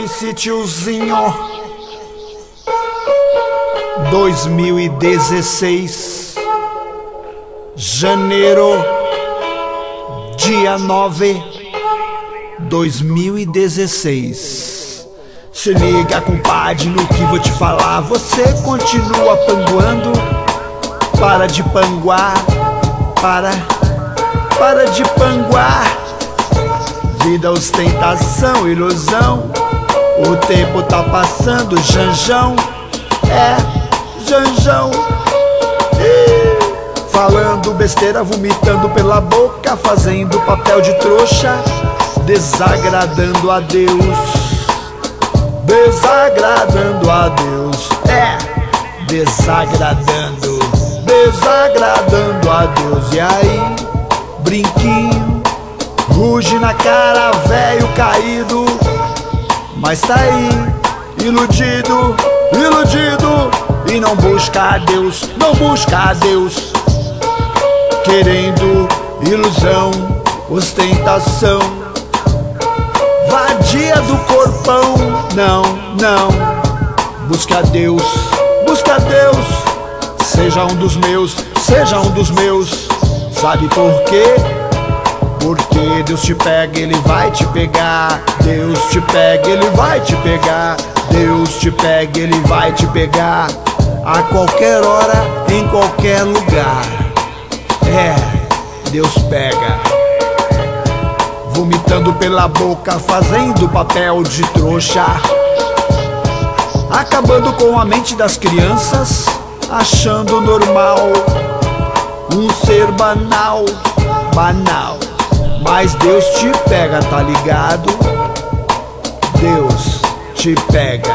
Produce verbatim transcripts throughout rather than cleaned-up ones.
M C Tiozinho, dois mil e dezesseis, janeiro, dia nove, dois mil e dezesseis. Se liga, compadre, no que vou te falar. Você continua panguando. Para de panguar. Para, para de panguar. Vida, ostentação, ilusão. O tempo tá passando, Janjão. É, Janjão. Ih, falando besteira, vomitando pela boca, fazendo papel de trouxa, desagradando a Deus. Desagradando a Deus. É, desagradando, desagradando a Deus. E aí, brinquinho, ruge na cara, velho caído, mas tá aí, iludido, iludido, e não busca a Deus, não busca a Deus, querendo ilusão, ostentação, vadia do corpão. Não, não, busca a Deus, busca a Deus. Seja um dos meus, seja um dos meus. Sabe por quê? Porque Deus te pega, Ele vai te pegar. Deus te pega, Ele vai te pegar. Deus te pega, Ele vai te pegar. A qualquer hora, em qualquer lugar. É, Deus pega. Vomitando pela boca, fazendo papel de trouxa, acabando com a mente das crianças, achando normal um ser banal, banal. Mas Deus te pega, tá ligado? Deus te pega.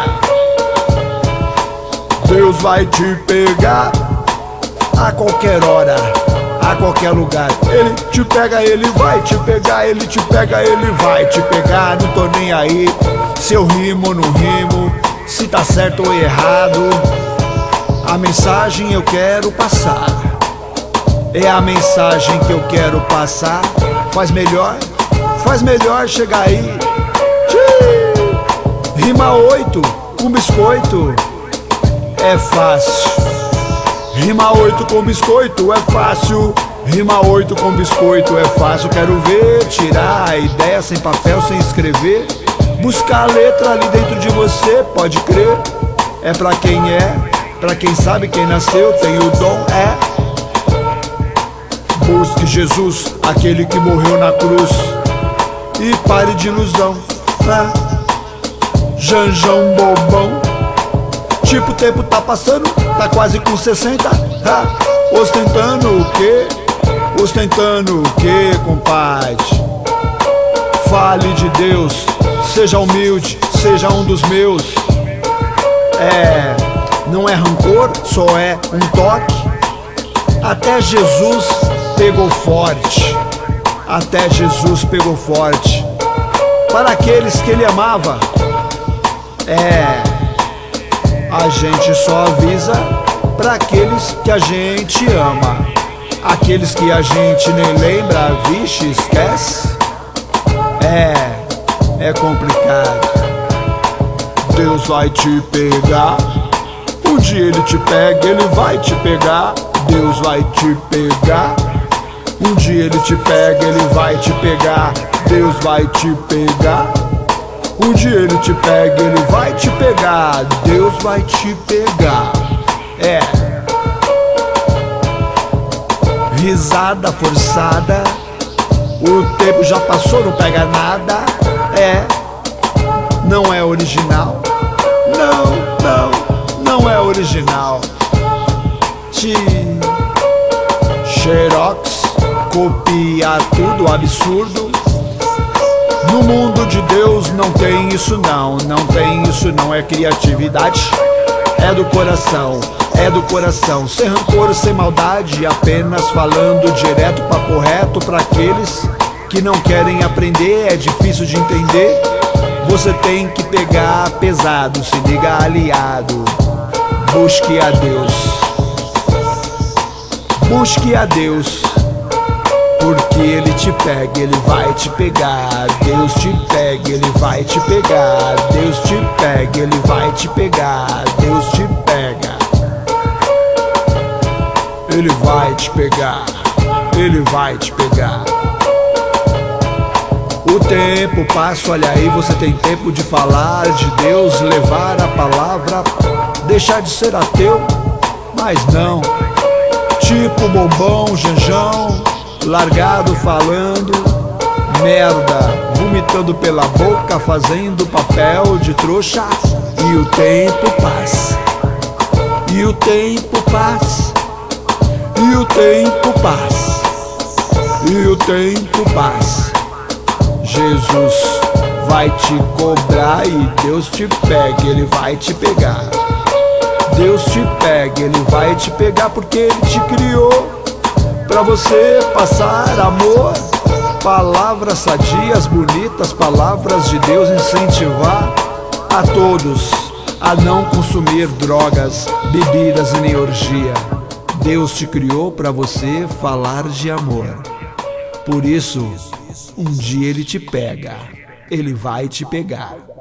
Deus vai te pegar a qualquer hora, a qualquer lugar. Ele te pega, Ele vai te pegar. Ele te pega, Ele vai te pegar. Não tô nem aí se eu rimo ou não rimo, se tá certo ou errado. A mensagem eu quero passar, é a mensagem que eu quero passar. Faz melhor, faz melhor chegar aí. Tchii! Rima oito com biscoito é fácil. Rima oito com biscoito é fácil. Rima oito com biscoito é fácil. Quero ver tirar a ideia sem papel, sem escrever. Buscar a letra ali dentro de você, pode crer. É pra quem é, pra quem sabe, quem nasceu, tem o dom, é. Busque Jesus, aquele que morreu na cruz, e pare de ilusão, né? Janjão bobão. Tipo, o tempo tá passando, tá quase com sessenta, tá? Ostentando o quê? Ostentando o quê, compadre? Fale de Deus, seja humilde, seja um dos meus. É, não é rancor, só é um toque. Até Jesus pegou forte, até Jesus pegou forte. Para aqueles que Ele amava, é, a gente só avisa para aqueles que a gente ama. Aqueles que a gente nem lembra, vixe, esquece. É, é complicado. Deus vai te pegar. Um dia Ele te pega, Ele vai te pegar. Deus vai te pegar. Um dia Ele te pega, Ele vai te pegar. Deus vai te pegar. Um dia Ele te pega, Ele vai te pegar. Deus vai te pegar. É. Risada forçada. O tempo já passou, não pega nada. É. Não é original. Não, não, não é original. Te Xerox, copia tudo absurdo. No mundo de Deus não tem isso não, não tem isso não. É criatividade, é do coração, é do coração. Sem rancor, sem maldade, apenas falando direto, papo reto pra aqueles que não querem aprender. É difícil de entender, você tem que pegar pesado. Se liga, aliado, busque a Deus, busque a Deus, porque que ele te pega, ele vai te pegar. Deus te pega, ele vai te pegar. Deus te pega, ele vai te pegar. Deus te pega, ele vai te pegar. Ele vai te pegar. O tempo passa, olha aí, você tem tempo de falar de Deus, levar a palavra, deixar de ser ateu, mas não. Tipo bombom, janjão, largado falando merda, vomitando pela boca, fazendo papel de trouxa. E o tempo passa, e o tempo passa, e o tempo passa, e o tempo passa. Jesus vai te cobrar e Deus te pega, ele vai te pegar. Deus te pega, ele vai te pegar, porque ele te criou pra você passar amor, palavras sadias, bonitas, palavras de Deus, incentivar a todos a não consumir drogas, bebidas e nem orgia. Deus te criou pra você falar de amor. Por isso, um dia ele te pega, ele vai te pegar.